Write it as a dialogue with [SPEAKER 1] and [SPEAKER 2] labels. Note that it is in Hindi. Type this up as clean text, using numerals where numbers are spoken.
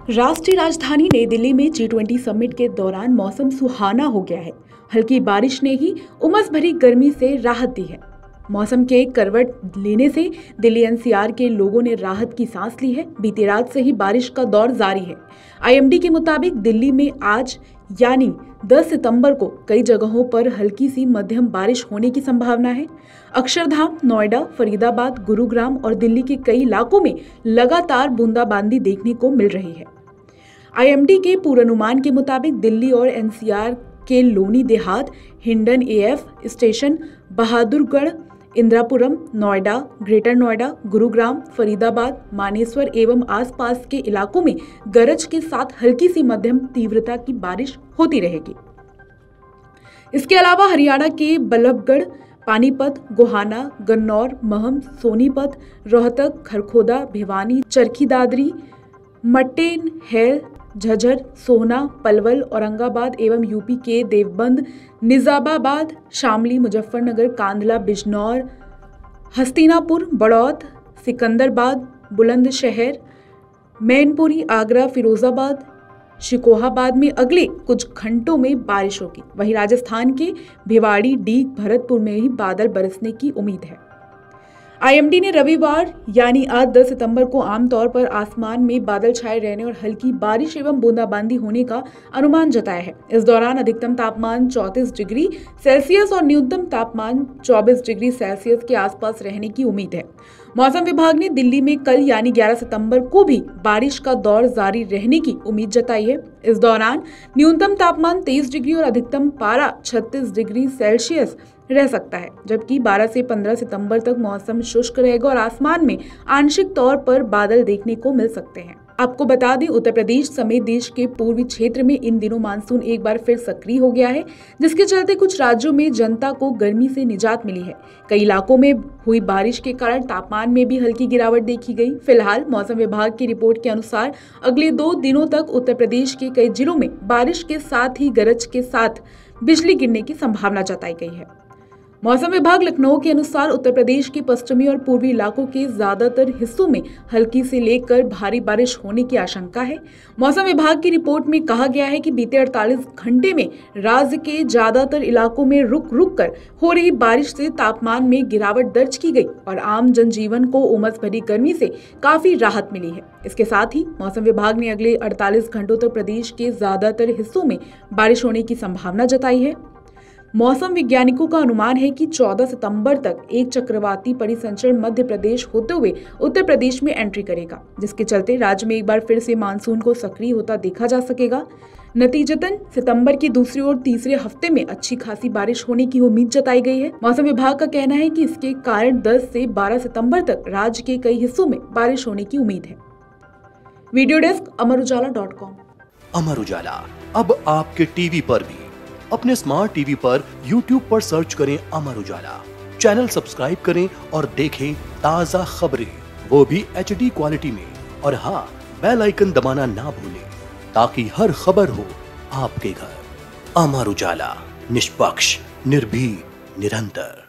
[SPEAKER 1] राष्ट्रीय राजधानी नई दिल्ली में G20 समिट के दौरान मौसम सुहाना हो गया है। हल्की बारिश ने ही उमस भरी गर्मी से राहत दी है। मौसम के करवट लेने से दिल्ली NCR के लोगों ने राहत की सांस ली है। बीती रात से ही बारिश का दौर जारी है। IMD के मुताबिक दिल्ली में आज यानी 10 सितंबर को कई जगहों पर हल्की सी मध्यम बारिश होने की संभावना है। अक्षरधाम, नोएडा, फरीदाबाद, गुरुग्राम और दिल्ली के कई इलाकों में लगातार बूंदाबांदी देखने को मिल रही है। IMD के पूर्वानुमान के मुताबिक दिल्ली और NCR के Loni Dehat, Hindon AF station, Bahadurgarh, Indirapuram, Noida, Greater Noida, Gurugram, Faridabad, Manesar एवं आसपास के इलाकों में गरज के साथ हल्की सी मध्यम तीव्रता की बारिश होती रहेगी। इसके अलावा हरियाणा के बल्लभगढ़, पानीपत, गोहाना, गन्नौर, महम, सोनीपत, रोहतक, खरखोदा, भिवानी, चरखी दादरी, मट्टेन, हेल, झज्जर, सोहना, पलवल, औरंगाबाद एवं यूपी के देवबंद, निजामाबाद, शामली, मुजफ्फरनगर, कांधला, बिजनौर, हस्तिनापुर, बड़ौद, सिकंदराबाद, बुलंदशहर, मैनपुरी, आगरा, फिरोजाबाद, शिकोहाबाद में अगले कुछ घंटों में बारिश होगी। वहीं राजस्थान के भिवाड़ी, डीग, भरतपुर में ही बादल बरसने की उम्मीद है। IMD ने रविवार यानी आज 10 सितंबर को आमतौर पर आसमान में बादल छाए रहने और हल्की बारिश एवं बूंदाबांदी होने का अनुमान जताया है। इस दौरान अधिकतम तापमान 34 डिग्री सेल्सियस और न्यूनतम तापमान 24 डिग्री सेल्सियस के आसपास रहने की उम्मीद है। मौसम विभाग ने दिल्ली में कल यानी 11 सितंबर को भी बारिश का दौर जारी रहने की उम्मीद जताई है। इस दौरान न्यूनतम तापमान 23 डिग्री और अधिकतम पारा 36 डिग्री सेल्सियस रह सकता है, जबकि 12 से 15 सितंबर तक मौसम शुष्क रहेगा और आसमान में आंशिक तौर पर बादल देखने को मिल सकते हैं। आपको बता दें, उत्तर प्रदेश समेत देश के पूर्वी क्षेत्र में इन दिनों मानसून एक बार फिर सक्रिय हो गया है, जिसके चलते कुछ राज्यों में जनता को गर्मी से निजात मिली है। कई इलाकों में हुई बारिश के कारण तापमान में भी हल्की गिरावट देखी गई। फिलहाल मौसम विभाग की रिपोर्ट के अनुसार अगले 2 दिनों तक उत्तर प्रदेश के कई जिलों में बारिश के साथ ही गरज के साथ बिजली गिरने की संभावना जताई गई है। मौसम विभाग लखनऊ के अनुसार उत्तर प्रदेश के पश्चिमी और पूर्वी इलाकों के ज्यादातर हिस्सों में हल्की से लेकर भारी बारिश होने की आशंका है। मौसम विभाग की रिपोर्ट में कहा गया है कि बीते 48 घंटे में राज्य के ज्यादातर इलाकों में रुक रुक कर हो रही बारिश से तापमान में गिरावट दर्ज की गई और आम जनजीवन को उमस भरी गर्मी से काफी राहत मिली है। इसके साथ ही मौसम विभाग ने अगले 48 घंटों तक प्रदेश के ज्यादातर हिस्सों में बारिश होने की संभावना जताई है। मौसम वैज्ञानिकों का अनुमान है कि 14 सितंबर तक एक चक्रवाती परिसंचरण मध्य प्रदेश होते हुए उत्तर प्रदेश में एंट्री करेगा, जिसके चलते राज्य में एक बार फिर से मानसून को सक्रिय होता देखा जा सकेगा। नतीजतन सितंबर की दूसरे और तीसरे हफ्ते में अच्छी खासी बारिश होने की उम्मीद जताई गई है। मौसम विभाग का कहना है कि इसके कारण 10 से 12 सितंबर तक राज्य के कई हिस्सों में बारिश होने की उम्मीद है। Video desk अमरुजाला.com।
[SPEAKER 2] अमर उजाला अब आपके टीवी पर भी। अपने स्मार्ट टीवी पर YouTube पर सर्च करें अमर उजाला, चैनल सब्सक्राइब करें और देखें ताजा खबरें, वो भी HD क्वालिटी में। और हाँ, बेल आइकन दबाना ना भूलें ताकि हर खबर हो आपके घर। अमर उजाला, निष्पक्ष, निर्भीक, निरंतर।